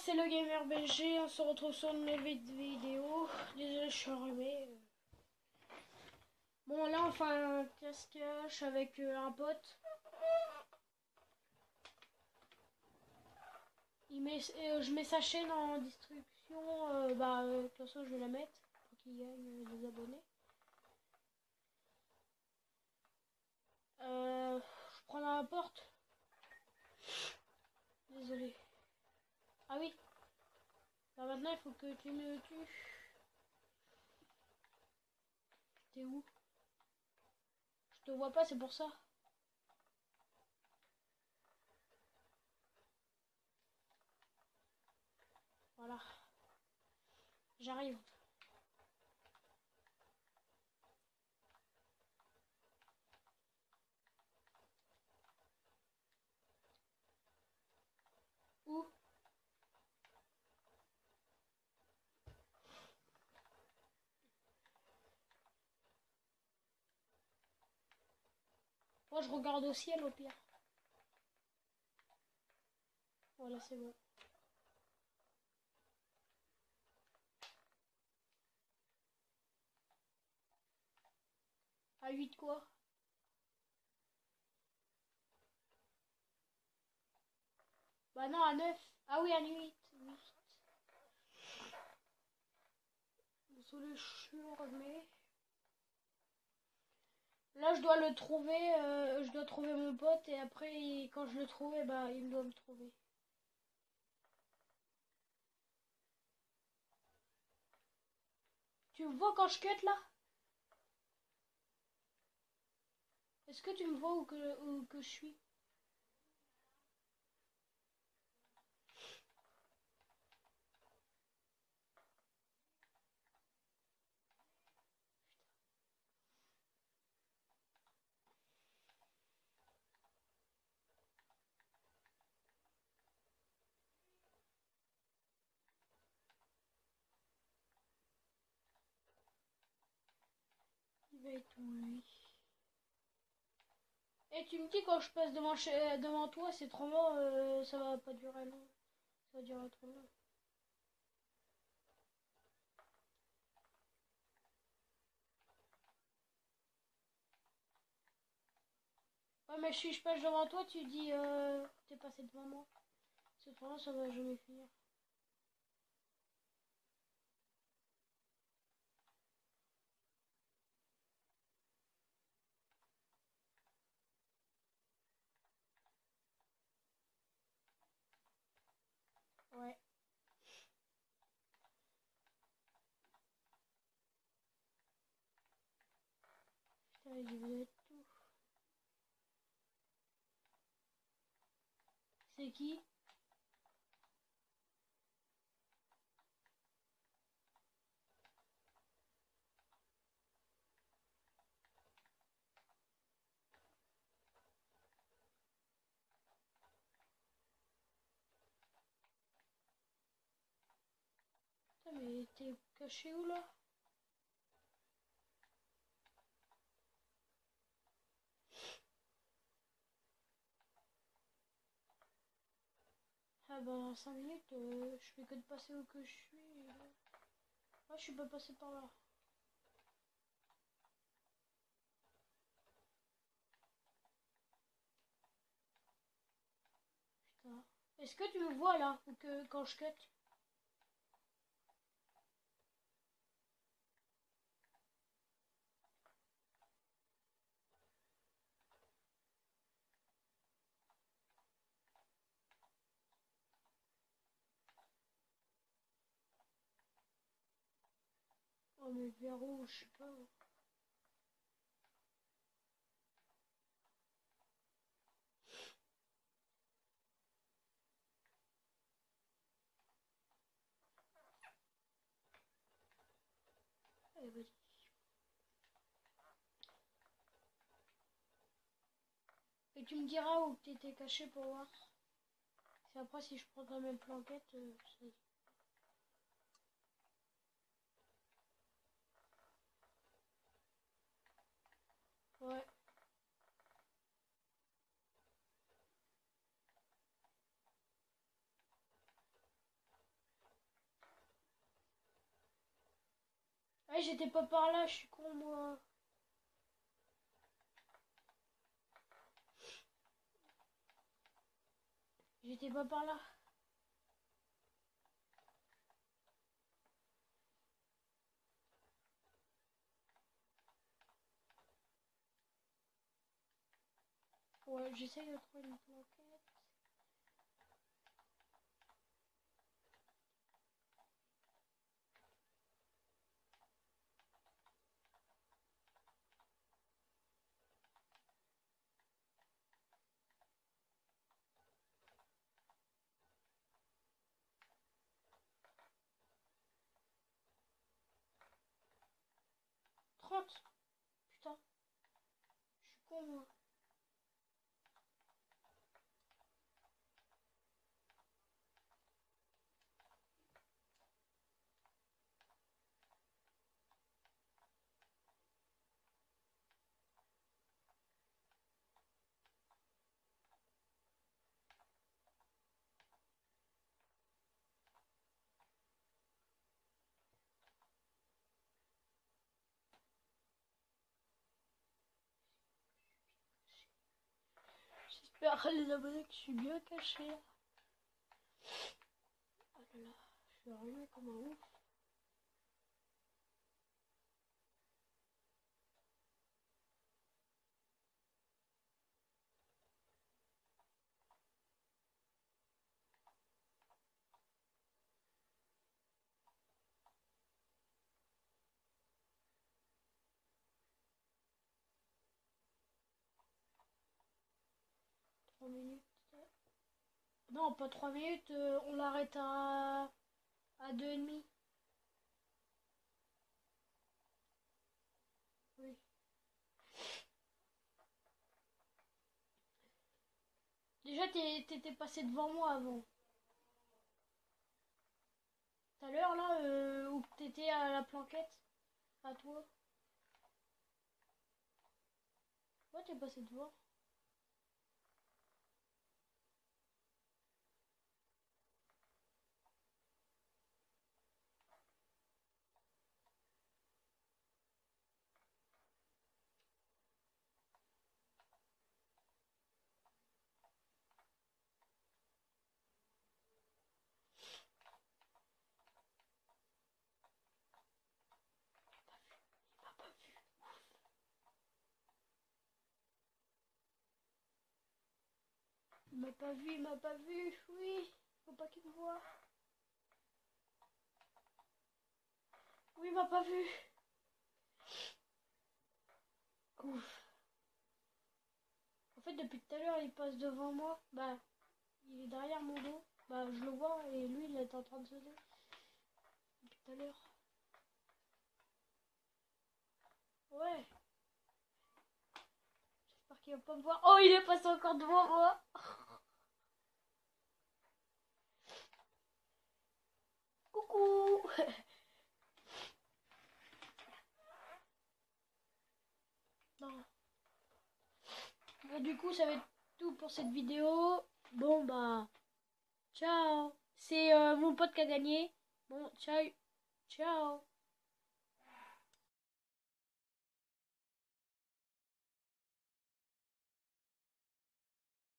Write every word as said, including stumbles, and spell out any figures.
c'est le Gamer B G, on se retrouve sur une nouvelle vidéo. Désolé, je suis enrhumé. Bon, là, on fait un cache-cache avec euh, un pote. Il met, euh, je mets sa chaîne en distribution. Euh, bah, euh, de toute façon, je vais la mettre pour qu'il gagne euh, des abonnés. Euh, je prends la porte. Désolé. Ah oui. Bah, maintenant, il faut que tu me tues. T'es où? Je te vois pas, c'est pour ça. Voilà. J'arrive. Où? Moi, je regarde au ciel au pire. Voilà, c'est bon. À huit quoi? Bah non, à neuf. Ah oui, à huit. huit. Désolé, je suis enrhumé. Là, je dois le trouver. Euh, je dois trouver mon pote. Et après, il- quand je le trouve, eh bah, il doit me trouver. Tu me vois quand je cut là? Est-ce que tu me vois où que, où que je suis? Il va être où lui? Et tu me dis quand je passe devant, chez- devant toi, c'est trop long. Euh, ça va pas durer long. Ça va durer trop long. Ouais, mais si je passe devant toi, tu dis euh, t'es passé devant moi. C'est trop long, ça va jamais finir. Ouais. Putain, il veut être tout. C'est qui? Putain, mais t'es caché où là? Ah bah cinq minutes, euh, je fais que de passer où que je suis. Ah, je suis pas passé par là. Putain. Est-ce que tu me vois là? Ou que quand je cut? Oh mais vers où? Je sais pas. Allez, vas-y. Et tu me diras où t'étais caché pour voir. C'est après si je prends la même planquette, euh, ça... Ouais. j'étais pas par là, je suis con moi. J'étais pas par là. Ouais, j'essaye de trouver une planquette. trente. Putain, je suis con moi. J'espère les abonnés que je suis bien caché. Oh là là, je suis arrivé comme un ouf. trois minutes. Non, pas trois minutes, euh, on l'arrête à, à deux et demi. Oui. Déjà, t'étais passé devant moi avant. Tout à l'heure, là, euh, où t'étais à la planquette. À toi. Ouais, t'es passé devant. Il m'a pas vu, il m'a pas vu. Oui, faut pas qu'il me voie. Oui, il m'a pas vu. Ouf. En fait, depuis tout à l'heure, il passe devant moi. Bah, il est derrière mon dos. Bah, je le vois et lui, il est en train de sauter. Depuis tout à l'heure. Ouais. J'espère qu'il va pas me voir. Oh, il est passé encore devant moi. Coucou. Non. Bah, du coup, ça va être tout pour cette vidéo. Bon, bah, ciao. C'est euh, mon pote qui a gagné. Bon, ciao. Ciao.